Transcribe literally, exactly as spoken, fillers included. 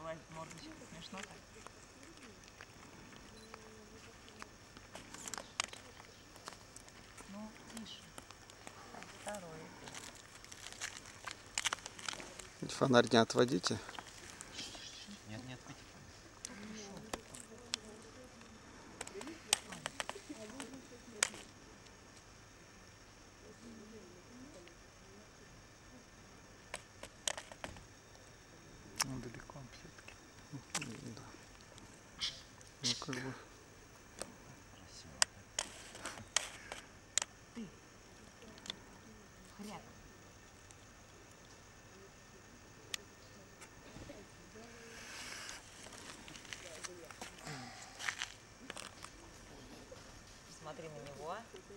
вылазит мордочка. Смешно так. Ну, тише. Второй. Фонарь не отводите. Нет, нет, хоть. Ну, далеко все-таки. Да. Ну, как бы. Красиво. Ты. Хряк. Смотри на него.